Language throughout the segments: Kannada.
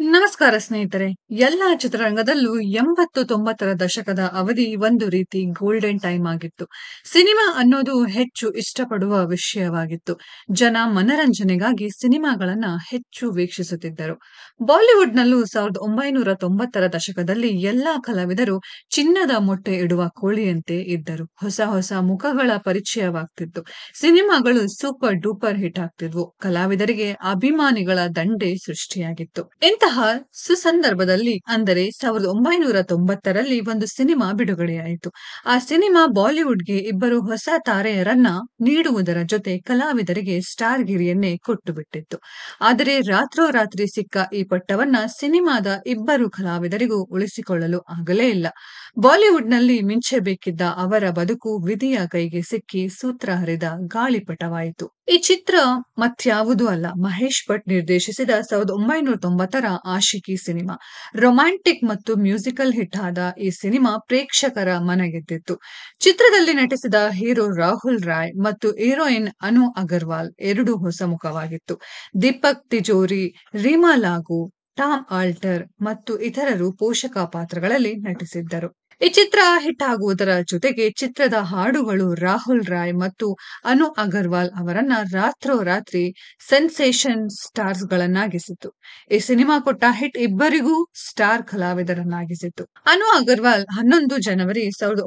ನಮಸ್ಕಾರ ಸ್ನೇಹಿತರೆ. ಎಲ್ಲಾ ಚಿತ್ರರಂಗದಲ್ಲೂ 80-90ರ ದಶಕದ ಅವಧಿ ಒಂದು ರೀತಿ ಗೋಲ್ಡನ್ ಟೈಮ್ ಆಗಿತ್ತು. ಸಿನಿಮಾ ಅನ್ನೋದು ಹೆಚ್ಚು ಇಷ್ಟಪಡುವ ವಿಷಯವಾಗಿತ್ತು. ಜನ ಮನರಂಜನೆಗಾಗಿ ಸಿನಿಮಾಗಳನ್ನ ಹೆಚ್ಚು ವೀಕ್ಷಿಸುತ್ತಿದ್ದರು. ಬಾಲಿವುಡ್‌ನಲ್ಲೂ 1990ರ ದಶಕದಲ್ಲಿ ಎಲ್ಲಾ ಕಲಾವಿದರು ಚಿನ್ನದ ಮೊಟ್ಟೆ ಇಡುವ ಕೋಳಿಯಂತೆ ಇದ್ದರು. ಹೊಸ ಹೊಸ ಮುಖಗಳ ಪರಿಚಯವಾಗ್ತಿತ್ತು. ಸಿನಿಮಾಗಳು ಸೂಪರ್ ಡೂಪರ್ ಹಿಟ್ ಆಗ್ತಿದ್ವು. ಕಲಾವಿದರಿಗೆ ಅಭಿಮಾನಿಗಳ ದಂಡೇ ಸೃಷ್ಟಿಯಾಗಿತ್ತು. ಇಂತಹ ಸುಸಂದರ್ಭದಲ್ಲಿ ಅಂದರೆ 1990ರಲ್ಲಿ ಒಂದು ಸಿನಿಮಾ ಬಿಡುಗಡೆಯಾಯಿತು. ಆ ಸಿನಿಮಾ ಬಾಲಿವುಡ್‌ಗೆ ಇಬ್ಬರು ಹೊಸ ತಾರೆಯರನ್ನ ನೀಡುವುದರ ಜೊತೆ ಕಲಾವಿದರಿಗೆ ಸ್ಟಾರ್ ಗಿರಿಯನ್ನೇ ಕೊಟ್ಟುಬಿಟ್ಟಿತ್ತು. ಆದರೆ ರಾತ್ರೋರಾತ್ರಿ ಸಿಕ್ಕ ಈ ಪಟ್ಟವನ್ನ ಸಿನಿಮಾದ ಇಬ್ಬರು ಕಲಾವಿದರಿಗೂ ಉಳಿಸಿಕೊಳ್ಳಲು ಆಗಲೇ ಇಲ್ಲ. ಬಾಲಿವುಡ್‌ನಲ್ಲಿ ಮಿಂಚಬೇಕಿದ್ದ ಅವರ ಬದುಕು ವಿಧಿಯ ಕೈಗೆ ಸಿಕ್ಕಿ ಸೂತ್ರ ಹರಿದ ಗಾಳಿಪಟವಾಯಿತು. ಈ ಚಿತ್ರ ಮತ್ಯಾವುದೂ ಅಲ್ಲ, ಮಹೇಶ್ ಭಟ್ ನಿರ್ದೇಶಿಸಿದ 1990ರ ಆಶಿಕಿ ಸಿನಿಮಾ. ರೊಮ್ಯಾಂಟಿಕ್ ಮತ್ತು ಮ್ಯೂಸಿಕಲ್ ಹಿಟ್ ಆದ ಈ ಸಿನಿಮಾ ಪ್ರೇಕ್ಷಕರ ಮನಗೆದ್ದಿತ್ತು. ಚಿತ್ರದಲ್ಲಿ ನಟಿಸಿದ ಹೀರೋ ರಾಹುಲ್ ರಾಯ್ ಮತ್ತು ಹೀರೋಯಿನ್ ಅನು ಅಗರ್ವಾಲ್ ಎರಡೂ ಹೊಸ ಮುಖವಾಗಿತ್ತು. ದೀಪಕ್ ತಿಜೋರಿ, ರೀಮಾ ಲಾಗೂ, ಟಾಮ್ ಆಲ್ಟರ್ ಮತ್ತು ಇತರರು ಪೋಷಕ ಪಾತ್ರಗಳಲ್ಲಿ ನಟಿಸಿದ್ದರು. ಈ ಚಿತ್ರ ಹಿಟ್ ಆಗುವುದರ ಜೊತೆಗೆ ಚಿತ್ರದ ಹಾಡುಗಳು ರಾಹುಲ್ ರಾಯ್ ಮತ್ತು ಅನು ಅಗರ್ವಾಲ್ ಅವರನ್ನ ರಾತ್ರೋರಾತ್ರಿ ಸೆನ್ಸೇಷನ್ ಸ್ಟಾರ್ಸ್‌ಗಳನ್ನಾಗಿಸಿತು. ಈ ಸಿನಿಮಾ ಕೊಟ್ಟ ಹಿಟ್ ಇಬ್ಬರಿಗೂ ಸ್ಟಾರ್ ಕಲಾವಿದರನ್ನಾಗಿಸಿತು. ಅನು ಅಗರ್ವಾಲ್ 11 ಜನವರಿ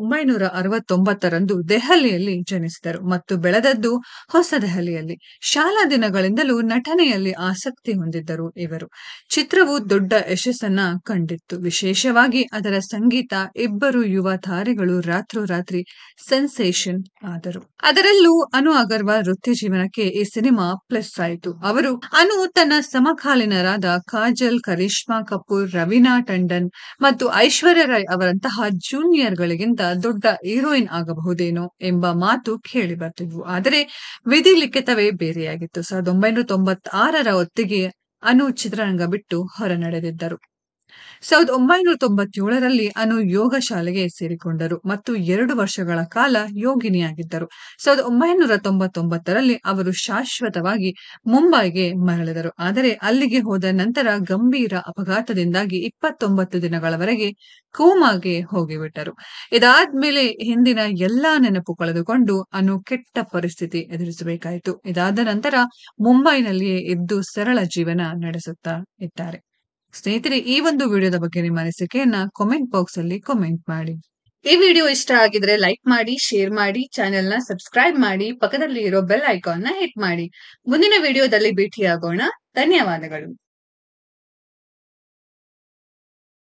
1969ರಂದು ದೆಹಲಿಯಲ್ಲಿ ಜನಿಸಿದರು ಮತ್ತು ಬೆಳೆದದ್ದು ಹೊಸ ದೆಹಲಿಯಲ್ಲಿ. ಶಾಲಾ ದಿನಗಳಿಂದಲೂ ನಟನೆಯಲ್ಲಿ ಆಸಕ್ತಿ ಹೊಂದಿದ್ದರು ಇವರು. ಚಿತ್ರವು ದೊಡ್ಡ ಯಶಸ್ಸನ್ನ ಕಂಡಿತ್ತು. ವಿಶೇಷವಾಗಿ ಅದರ ಸಂಗೀತ. ಇಬ್ಬರು ಯುವ ತಾರೆಗಳು ರಾತ್ರೋರಾತ್ರಿ ಸೆನ್ಸೇಷನ್ ಆದರು. ಅದರಲ್ಲೂ ಅನು ಅಗರ್ವಾಲ್ ವೃತ್ತಿ ಜೀವನಕ್ಕೆ ಈ ಸಿನಿಮಾ ಪ್ಲಸ್ ಆಯಿತು. ಅನು ತನ್ನ ಸಮಕಾಲೀನರಾದ ಕಾಜಲ್, ಕರಿಷ್ಮಾ ಕಪೂರ್, ರವೀನಾ ಟಂಡನ್ ಮತ್ತು ಐಶ್ವರ್ಯ ರೈ ಅವರಂತಹ ಜೂನಿಯರ್‌ಗಳಿಗಿಂತ ದೊಡ್ಡ ಹೀರೋಯಿನ್ ಆಗಬಹುದೇನೋ ಎಂಬ ಮಾತು ಕೇಳಿ ಬರ್ತಿದ್ವು. ಆದರೆ ವಿಧಿ ಲಿಖಿತವೇ ಬೇರೆಯಾಗಿತ್ತು. 1996ರ ಹೊತ್ತಿಗೆ ಅನು ಚಿತ್ರರಂಗ ಬಿಟ್ಟು ಹೊರನಡೆದಿದ್ದರು. 1997ರಲ್ಲಿ ಅನು ಯೋಗ ಶಾಲೆಗೆ ಸೇರಿಕೊಂಡರು ಮತ್ತು 2 ವರ್ಷಗಳ ಕಾಲ ಯೋಗಿನಿಯಾಗಿದ್ದರು. 1999ರಲ್ಲಿ ಅವರು ಶಾಶ್ವತವಾಗಿ ಮುಂಬೈಗೆ ಮರಳಿದರು. ಆದರೆ ಅಲ್ಲಿಗೆ ಹೋದ ನಂತರ ಗಂಭೀರ ಅಪಘಾತದಿಂದಾಗಿ 29 ದಿನಗಳವರೆಗೆ ಕೋಮಾಗೆ ಹೋಗಿಬಿಟ್ಟರು. ಇದಾದ್ಮೇಲೆ ಹಿಂದಿನ ಎಲ್ಲಾ ನೆನಪು ಕಳೆದುಕೊಂಡು ಅನು ಕೆಟ್ಟ ಪರಿಸ್ಥಿತಿ ಎದುರಿಸಬೇಕಾಯಿತು. ಇದಾದ ನಂತರ ಮುಂಬೈನಲ್ಲಿಯೇ ಇದ್ದು ಸರಳ ಜೀವನ ನಡೆಸುತ್ತಾ ಇದ್ದಾರೆ. ಸ್ನೇಹಿತರೆ, ಈ ಒಂದು ವಿಡಿಯೋದ ಬಗ್ಗೆ ನಿಮ್ಮ ಅನಿಸಿಕೆಯನ್ನ ಕಾಮೆಂಟ್ ಬಾಕ್ಸ್ ಅಲ್ಲಿ ಕಾಮೆಂಟ್ ಮಾಡಿ. ಈ ವಿಡಿಯೋ ಇಷ್ಟ ಆಗಿದ್ರೆ ಲೈಕ್ ಮಾಡಿ, ಶೇರ್ ಮಾಡಿ, ಚಾನೆಲ್ ನ ಸಬ್ಸ್ಕ್ರೈಬ್ ಮಾಡಿ, ಪಕ್ಕದಲ್ಲಿ ಇರೋ ಬೆಲ್ ಐಕಾನ್ ನ ಹಿಟ್ ಮಾಡಿ. ಮುಂದಿನ ವಿಡಿಯೋದಲ್ಲಿ ಭೇಟಿಯಾಗೋಣ. ಧನ್ಯವಾದಗಳು.